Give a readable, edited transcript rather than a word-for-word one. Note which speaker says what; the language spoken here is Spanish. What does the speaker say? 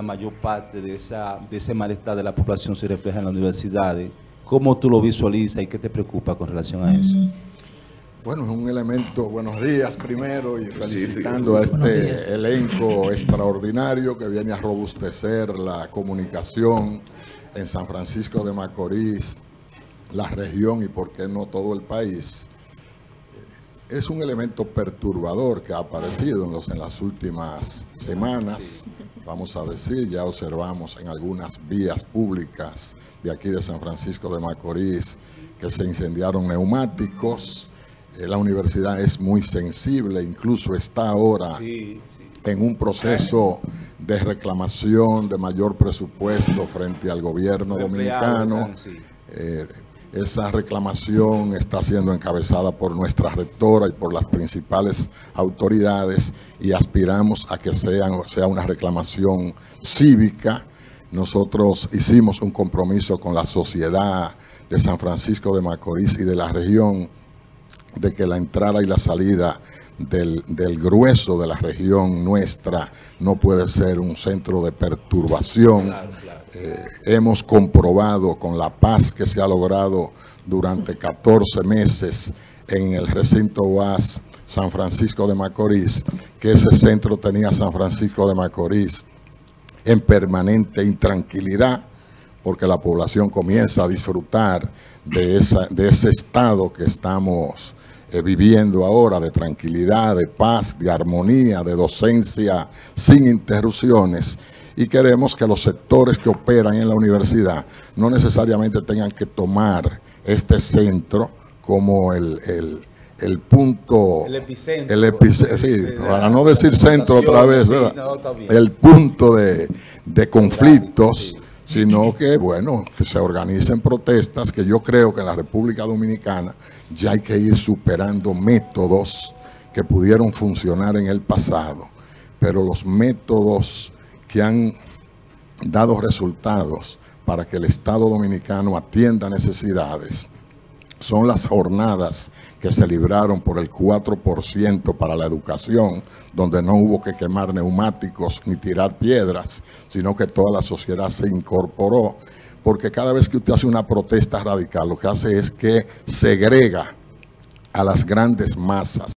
Speaker 1: la mayor parte de ese malestar de la población se refleja en las universidades. ¿Cómo tú lo visualizas y qué te preocupa con relación a eso?
Speaker 2: Bueno, es un elemento, buenos días primero, y felicitando a este elenco extraordinario que viene a robustecer la comunicación en San Francisco de Macorís, la región y por qué no todo el país. Es un elemento perturbador que ha aparecido en las últimas semanas, vamos a decir, ya observamos en algunas vías públicas de aquí de San Francisco de Macorís que se incendiaron neumáticos. La universidad es muy sensible, incluso está ahora en un proceso de reclamación de mayor presupuesto frente al gobierno dominicano. Esa reclamación está siendo encabezada por nuestra rectora y por las principales autoridades y aspiramos a que sea una reclamación cívica. Nosotros hicimos un compromiso con la sociedad de San Francisco de Macorís y de la región de que la entrada y la salida del grueso de la región nuestra no puede ser un centro de perturbación. Hemos comprobado con la paz que se ha logrado durante 14 meses en el recinto UAS San Francisco de Macorís, que ese centro tenía San Francisco de Macorís en permanente intranquilidad, porque la población comienza a disfrutar de ese estado que estamos viviendo ahora, de tranquilidad, de paz, de armonía, de docencia sin interrupciones. Y queremos que los sectores que operan en la universidad no necesariamente tengan que tomar este centro como el punto, el epicentro, para no decir centro otra vez, el punto de conflictos, sino que, bueno, que se organicen protestas, que yo creo que en la República Dominicana ya hay que ir superando métodos que pudieron funcionar en el pasado, pero los métodos que han dado resultados para que el Estado Dominicano atienda necesidades son las jornadas que se libraron por el 4% para la educación, donde no hubo que quemar neumáticos ni tirar piedras, sino que toda la sociedad se incorporó, porque cada vez que usted hace una protesta radical, lo que hace es que segrega a las grandes masas.